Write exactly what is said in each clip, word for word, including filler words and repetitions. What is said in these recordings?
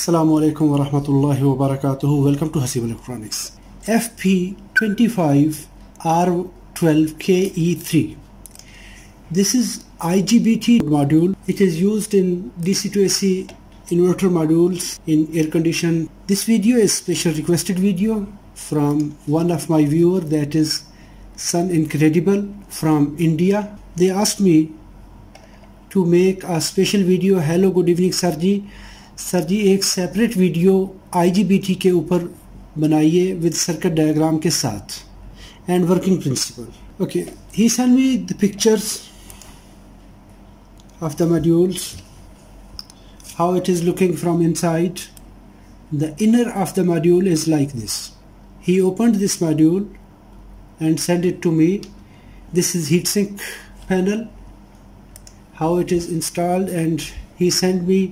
Assalamu alaikum wa rahmatullahi wa barakatuhu. Welcome to Haseeb Electronics. F P twenty-five R twelve K E three. This is I G B T module. It is used in D C to A C inverter modules in air condition. This video is special requested video from one of my viewer, that is Sun Incredible from India. They asked me to make a special video. Hello, good evening sir ji. Sir ji एक separate video I G B T के ऊपर बनाइए with circuit diagram के साथ and working principle. Okay, he send me the pictures of the modules, how it is looking from inside. The inner of the module is like this. He opened this module and send it to me. This is heatsink panel, how it is installed, and he sent me,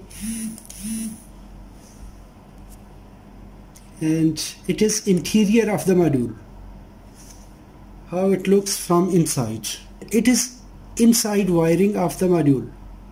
and it is interior of the module, how it looks from inside. It is inside wiring of the module.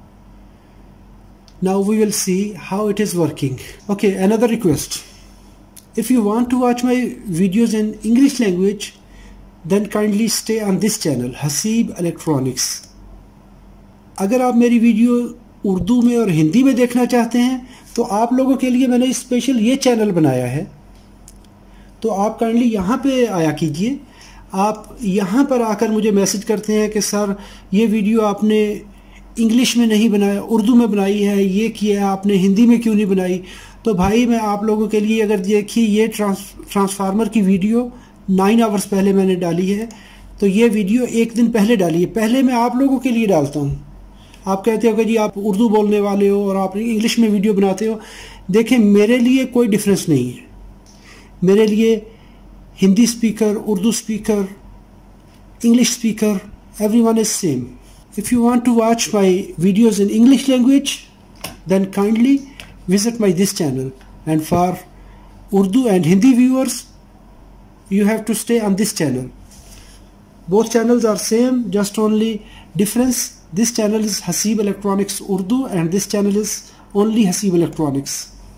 Now we will see how it is working. Okay, another request. If you want to watch my videos in English language, then kindly stay on this channel, Haseeb Electronics. अगर आप मेरी video Urdu में और हिंदी में देखना चाहते हैं तो आप लोगों के लिए मैंने स्पेशल ये चैनल बनाया है, तो आप काइंडली यहाँ पे आया कीजिए. आप यहाँ पर आकर मुझे मैसेज करते हैं कि सर ये वीडियो आपने इंग्लिश में नहीं बनाया, उर्दू में बनाई है, ये किया है आपने, हिंदी में क्यों नहीं बनाई. तो भाई मैं आप लोगों के लिए, अगर देखिए ये ट्रांस ट्रांसफार्मर की वीडियो नाइन आवर्स पहले मैंने डाली है, तो ये वीडियो एक दिन पहले डाली है. पहले मैं आप लोगों के लिए डालता हूँ. आप कहते हो कि जी आप उर्दू बोलने वाले हो और आप इंग्लिश में वीडियो बनाते हो. देखें, मेरे लिए कोई डिफरेंस नहीं है. मेरे लिए Hindi speaker, Urdu speaker, English speaker, everyone is same. If you want to watch my videos in English language, then kindly visit my this channel, and for Urdu and Hindi viewers you have to stay on this channel. Both channels are same, just only difference. This channel is Haseeb Electronics Urdu and this channel is only Haseeb Electronics.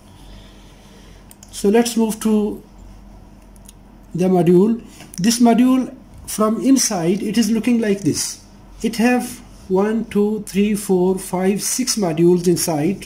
So let's move to the module. This module from inside, it is looking like this. It have one, two, three, four, five, six modules inside.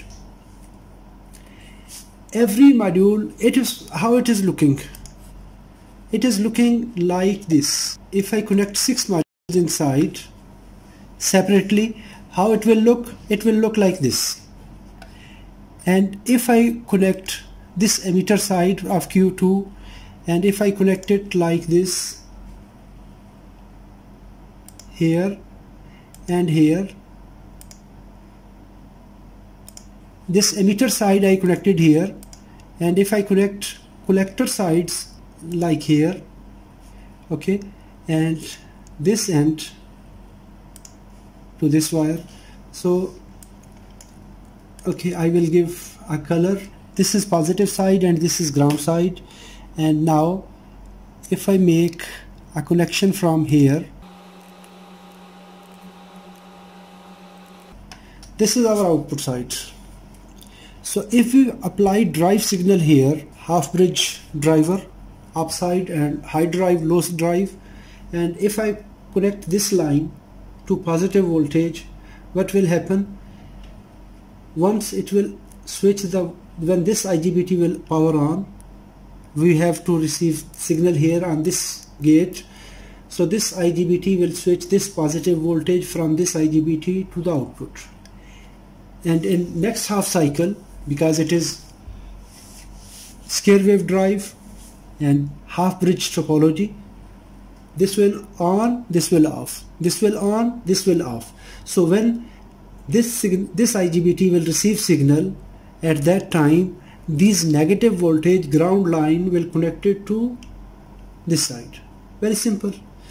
Every module, it is how it is looking. It is looking like this. If I connect six modules inside separately, how it will look? It will look like this. And if I connect this emitter side of Q two, and if I connect it like this, here and here, this emitter side I connected here, and if I connect collector sides like here, okay, and this end to this wire. So okay, I will give a color. This is positive side and this is ground side. And now if I make a connection from here, this is our output side. So if we apply drive signal here, half bridge driver, upside and high drive, low drive, and if I connect this line to positive voltage, what will happen? Once it will switch the, when this I G B T will power on, we have to receive signal here on this gate. So this I G B T will switch this positive voltage from this I G B T to the output. And in next half cycle, because it is square wave drive and half bridge topology, this will on, this will off, this will on, this will off. So when this this I G B T will receive signal, at that time these negative voltage ground line will connect it to this side. Very simple.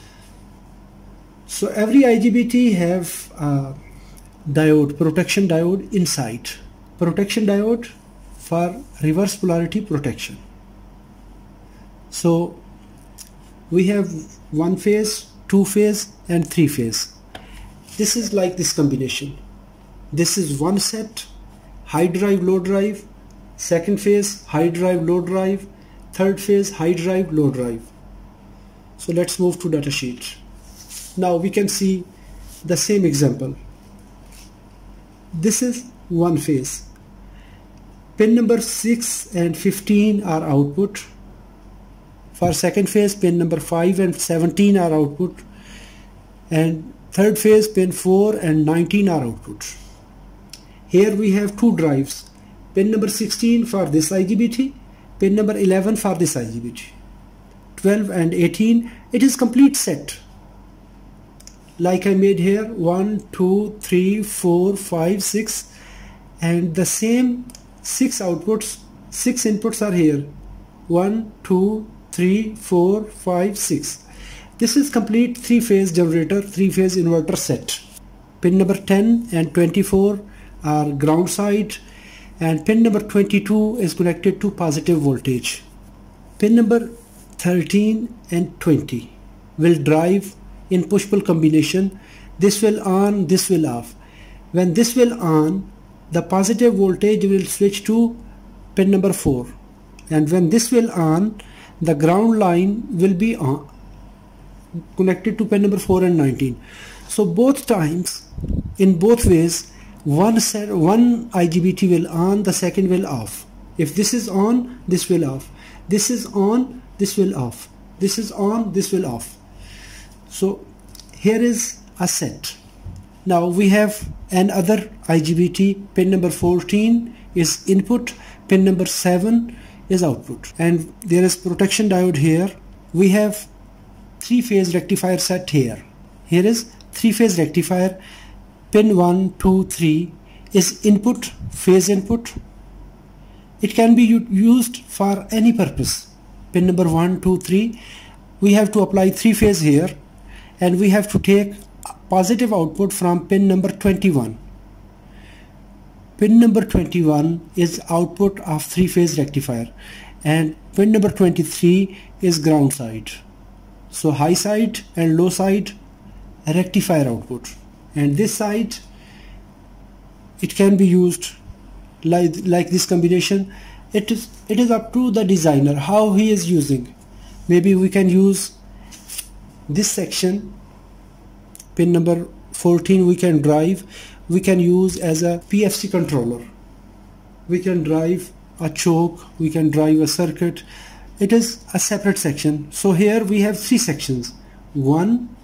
So every I G B T have a diode, protection diode inside. Protection diode for reverse polarity protection. So we have one phase, two phase and three phase. This is like this combination. This is one set, high drive, low drive, second phase high drive, low drive, third phase high drive, low drive. So let's move to datasheet. Now we can see the same example. This is one phase. Pin number six and fifteen are output. For second phase, pin number five and seventeen are output, and third phase, pin four and nineteen are output. Here we have two drives, pin number sixteen for this I G B T, pin number eleven for this I G B T. twelve and eighteen, it is complete set. Like I made here, one, two, three, four, five, six, and the same six outputs, six inputs are here. one, two, three, four, five, six. This is complete three-phase generator, three-phase inverter set. Pin number ten and twenty-four are ground side, and pin number twenty-two is connected to positive voltage. Pin number thirteen and twenty will drive in push-pull combination. This will on, this will off. When this will on, the positive voltage will switch to pin number four, and when this will on, the ground line will be on, connected to pin number four and nineteen. So both times, in both ways, one set, one I G B T will on, the second will off. If this is on, this will off. This is on, this will off. This is on, this will off. So here is a set. Now we have another I G B T. Pin number fourteen is input, pin number seven is output, and there is protection diode here. We have three-phase rectifier set here. Here is three-phase rectifier. Pin one, two, three is input, phase input. It can be used for any purpose. Pin number one, two, three, we have to apply three phase here, and we have to take positive output from pin number twenty-one. Pin number twenty-one is output of three-phase rectifier, and pin number twenty-three is ground side. So high side and low side rectifier output, and this side it can be used like, like this combination. It is, it is up to the designer how he is using. Maybe we can use this section, pin number fourteen we can drive, we can use as a P F C controller. We can drive a choke, we can drive a circuit. It is a separate section. So here we have three sections. One,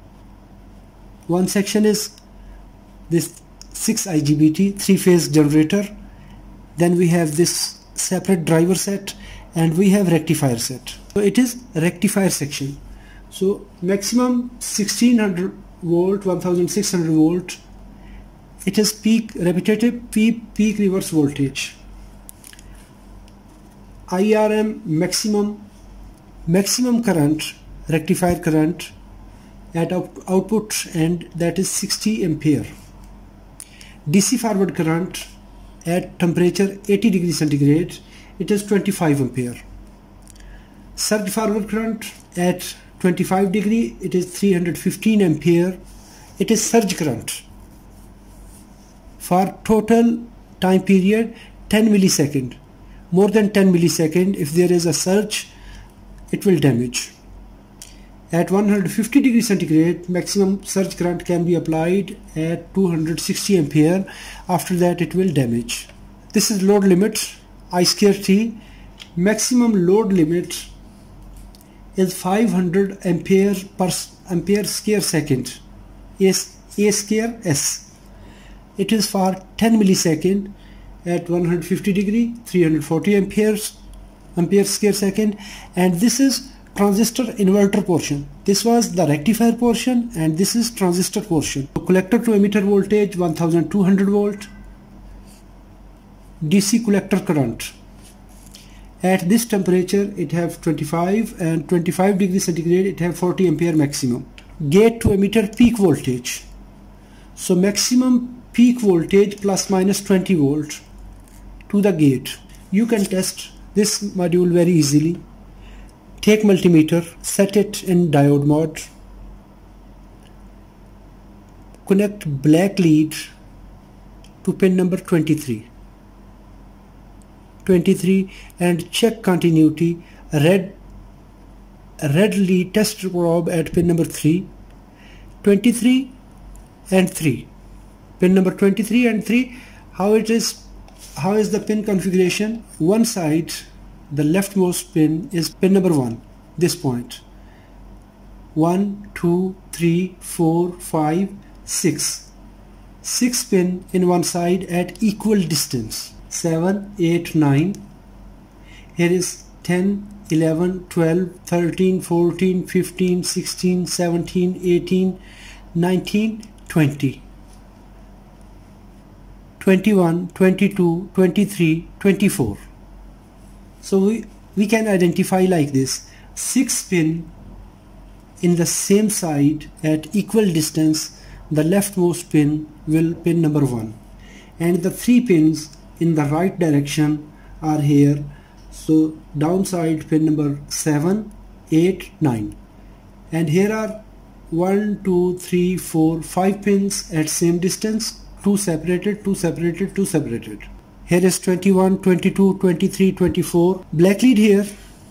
one section is this six I G B T three-phase generator. Then we have this separate driver set, and we have rectifier set. So it is rectifier section. So maximum sixteen hundred volt, sixteen hundred volt. It is peak repetitive, peak, peak reverse voltage. I R M maximum, maximum current, rectifier current at out, output, and that is sixty ampere. D C forward current at temperature eighty degrees centigrade, it is twenty-five ampere. Surge forward current at twenty-five degree, it is three hundred fifteen ampere. It is surge current. For total time period ten millisecond. More than ten millisecond, if there is a surge, it will damage. At one hundred fifty degrees centigrade, maximum surge current can be applied at two hundred sixty ampere. After that, it will damage. This is load limit, I square T. Maximum load limit is five hundred ampere per ampere square second. A, A square S. It is for ten millisecond at one hundred fifty degree, three hundred forty amperes, ampere square second, and this is transistor inverter portion. This was the rectifier portion, and this is transistor portion. So collector to emitter voltage one thousand two hundred volt. D C collector current. At this temperature it have twenty-five, and twenty-five degrees centigrade it have forty ampere maximum. Gate to emitter peak voltage. So maximum peak voltage plus minus twenty volt to the gate. You can test this module very easily. Take multimeter, set it in diode mode, connect black lead to pin number twenty-three. twenty-three, and check continuity. Red red lead test probe at pin number three, twenty-three and three. Pin number twenty-three and three, how it is, how is the pin configuration? One side, the leftmost pin is pin number one, this point. one, two, three, four, five, six. six pin in one side at equal distance. seven, eight, nine. Here is ten, eleven, twelve, thirteen, fourteen, fifteen, sixteen, seventeen, eighteen, nineteen, twenty. twenty-one, twenty-two, twenty-three, twenty-four. So we, we can identify like this. six pin in the same side at equal distance, the leftmost pin will pin number one, and the three pins in the right direction are here. So downside pin number seven, eight, nine, and here are one, two, three, four, five pins at same distance, two separated, two separated, two separated. Here is twenty-one, twenty-two, twenty-three, twenty-four. Black lead here,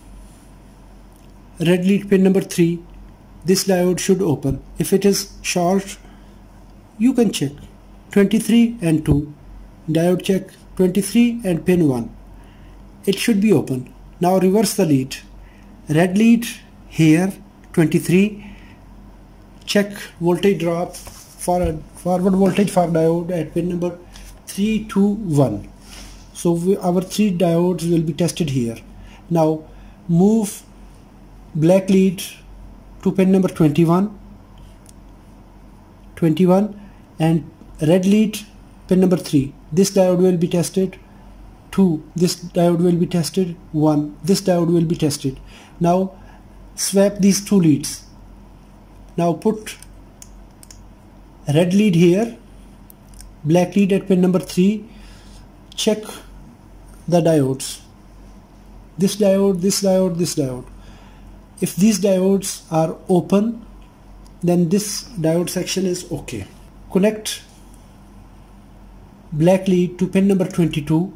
red lead pin number three. This diode should open. If it is short, you can check. twenty-three and two. Diode check twenty-three and pin one. It should be open. Now reverse the lead. Red lead here, twenty-three. Check voltage drop for a forward voltage for diode at pin number three, two, one. So we, our three diodes will be tested here. Now move black lead to pin number twenty-one, twenty-one, and red lead pin number three. This diode will be tested. two. This diode will be tested. one. This diode will be tested. Now swap these two leads. Now put red lead here, black lead at pin number three. Check the diodes. This diode, this diode, this diode. If these diodes are open, then this diode section is okay. Connect black lead to pin number twenty-two,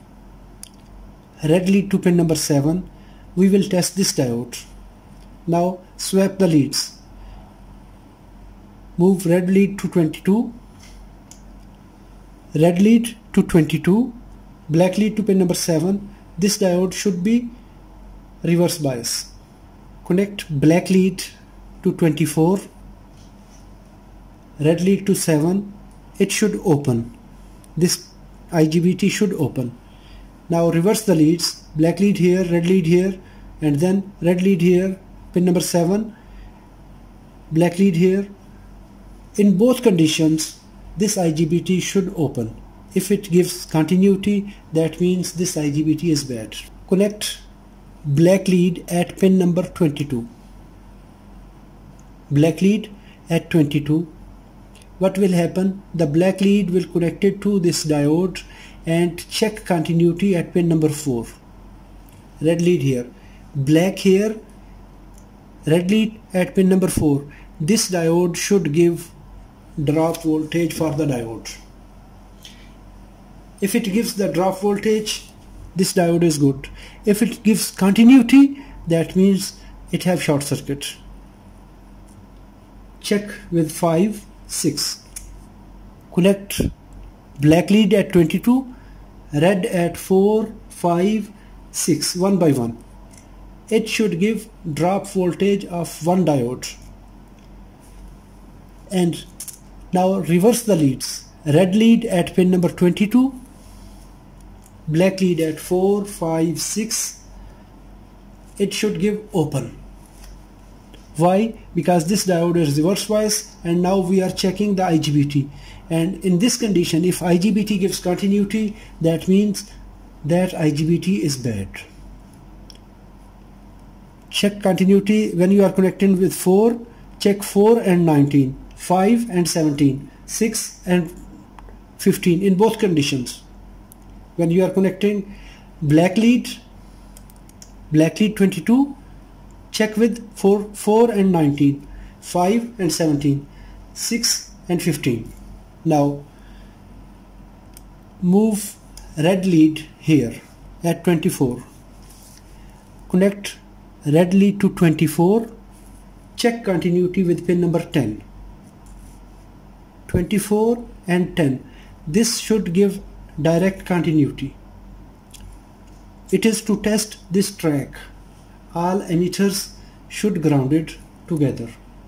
red lead to pin number seven. We will test this diode. Now swap the leads. Move red lead to twenty-two, red lead to twenty-two, black lead to pin number seven. This diode should be reverse bias. Connect black lead to twenty-four, red lead to seven. It should open. This I G B T should open. Now reverse the leads. Black lead here, red lead here, and then red lead here, pin number seven, black lead here. In both conditions, this I G B T should open. If it gives continuity, that means this I G B T is bad. Connect black lead at pin number twenty-two. Black lead at twenty-two. What will happen? The black lead will connect it to this diode and check continuity at pin number four. Red lead here, black here, red lead at pin number four. This diode should give drop voltage for the diode. If it gives the drop voltage, this diode is good. If it gives continuity, that means it have short circuit. Check with five, six. Connect black lead at twenty-two, red at four, five, six, one by one. It should give drop voltage of one diode. And now reverse the leads. Red lead at pin number twenty-two, black lead at four, five, six. It should give open. Why? Because this diode is reverse bias, and now we are checking the I G B T. And in this condition, if I G B T gives continuity, that means that I G B T is bad. Check continuity when you are connecting with four. Check four and nineteen, five and seventeen, six and fifteen in both conditions. When you are connecting black lead, black lead twenty-two, check with four, four and nineteen, five and seventeen, six and fifteen. Now move red lead here. at twenty-four. Connect red lead to twenty-four. Check continuity with pin number ten. twenty-four and ten. This should give direct continuity. It is to test this track. All emitters should ground it together.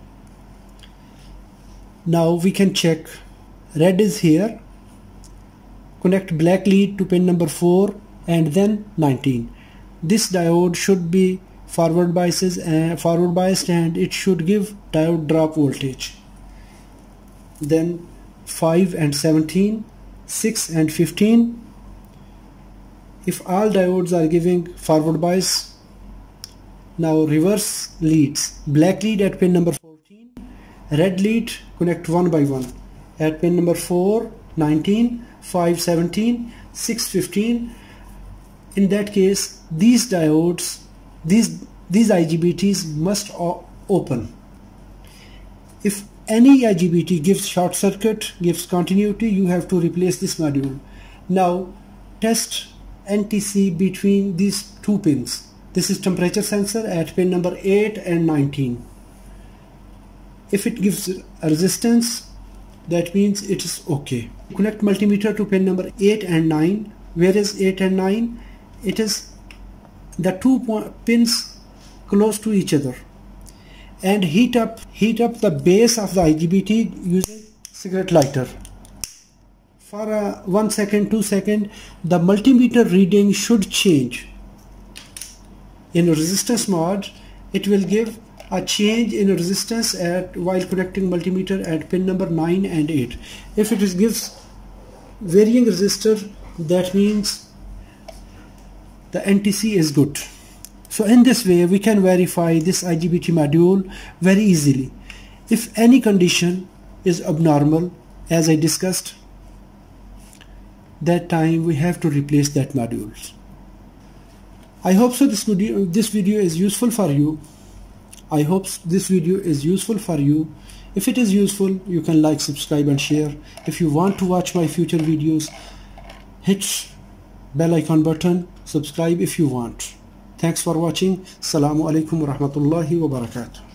Now we can check. Red is here. Connect black lead to pin number four and then nineteen. This diode should be forward biases and forward biased, and it should give diode drop voltage. Then five and seventeen, six and fifteen. If all diodes are giving forward bias, now reverse leads. Black lead at pin number fourteen, red lead connect one by one at pin number four, nineteen, five, seventeen, six, fifteen. In that case, these diodes, these these I G B Ts must open. If any I G B T gives short circuit, gives continuity, you have to replace this module. Now test N T C between these two pins. This is temperature sensor at pin number eight and nineteen. If it gives a resistance, that means it is okay. Connect multimeter to pin number eight and nine. Where is eight and nine? It is the two pins close to each other. And heat up heat up the base of the I G B T using cigarette lighter. For uh, one second, two second, the multimeter reading should change. In resistance mode, it will give a change in resistance at while connecting multimeter at pin number nine and eight. If it is gives varying resistor, that means the N T C is good. So in this way we can verify this I G B T module very easily. If any condition is abnormal, as I discussed, that time we have to replace that modules. I hope so this video this video is useful for you. I hope this video is useful for you. If it is useful, you can like, subscribe and share. If you want to watch my future videos, hit bell icon button, subscribe if you want. Thanks for watching. Assalamu alaikum wa rahmatullahi wa barakatuh.